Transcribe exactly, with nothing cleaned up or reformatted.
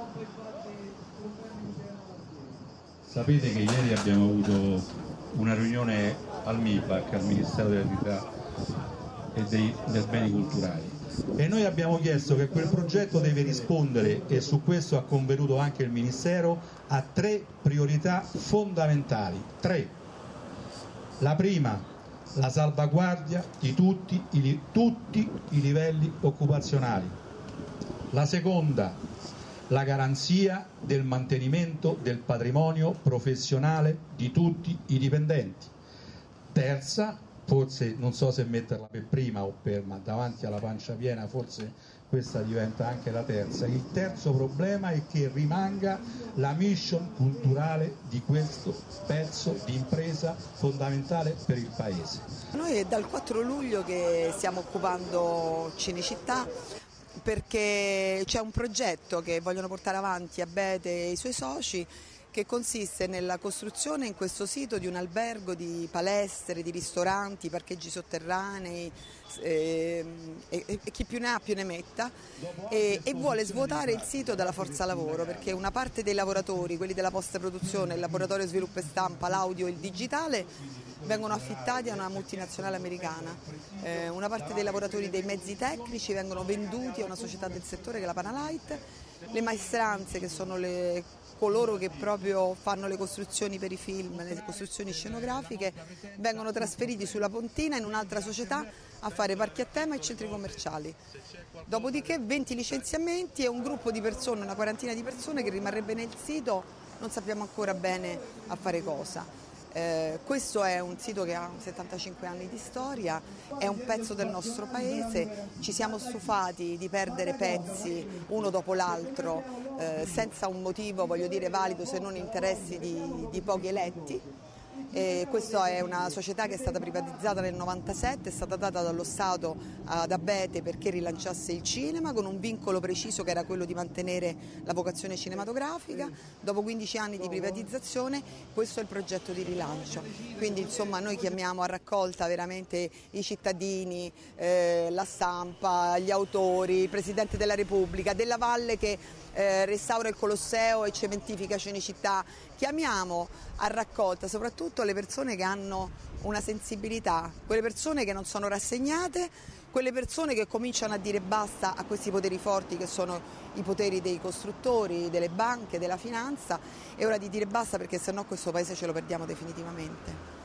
Sapete che ieri abbiamo avuto una riunione al M I B A C, al Ministero dell'Attività e dei, dei Beni Culturali, e noi abbiamo chiesto che quel progetto deve rispondere, e su questo ha convenuto anche il Ministero, a tre priorità fondamentali. Tre. La prima, la salvaguardia di tutti i, tutti i livelli occupazionali. La seconda, la garanzia del mantenimento del patrimonio professionale di tutti i dipendenti. Terza, forse non so se metterla per prima o per, ma davanti alla pancia piena forse questa diventa anche la terza. Il terzo problema è che rimanga la mission culturale di questo pezzo di impresa fondamentale per il Paese. Noi è dal quattro luglio che stiamo occupando Cinecittà, perché c'è un progetto che vogliono portare avanti Abete e i suoi soci, che consiste nella costruzione in questo sito di un albergo di palestre, di ristoranti, parcheggi sotterranei eh, e, e chi più ne ha più ne metta, e, e vuole svuotare il sito dalla forza lavoro, perché una parte dei lavoratori, quelli della post produzione, il laboratorio sviluppo e stampa, l'audio e il digitale, vengono affittati a una multinazionale americana, eh, una parte dei lavoratori dei mezzi tecnici vengono venduti a una società del settore che è la Panalite, le maestranze, che sono le, coloro che proprio fanno le costruzioni per i film, le costruzioni scenografiche, vengono trasferiti sulla Pontina in un'altra società a fare parchi a tema e centri commerciali. Dopodiché venti licenziamenti e un gruppo di persone, una quarantina di persone che rimarrebbe nel sito, non sappiamo ancora bene a fare cosa. Eh, questo è un sito che ha settantacinque anni di storia, è un pezzo del nostro paese, ci siamo stufati di perdere pezzi uno dopo l'altro eh, senza un motivo, voglio dire, valido, se non interessi di, di pochi eletti. E questa è una società che è stata privatizzata nel novantasette, è stata data dallo Stato ad Abete perché rilanciasse il cinema con un vincolo preciso che era quello di mantenere la vocazione cinematografica. Dopo quindici anni di privatizzazione questo è il progetto di rilancio, quindi insomma noi chiamiamo a raccolta veramente i cittadini, eh, la stampa, gli autori, il Presidente della Repubblica, Della Valle che eh, restaura il Colosseo e cementifica Cinecittà. Chiamiamo a raccolta soprattutto le persone che hanno una sensibilità, quelle persone che non sono rassegnate, quelle persone che cominciano a dire basta a questi poteri forti che sono i poteri dei costruttori, delle banche, della finanza. È ora di dire basta, perché sennò questo paese ce lo perdiamo definitivamente.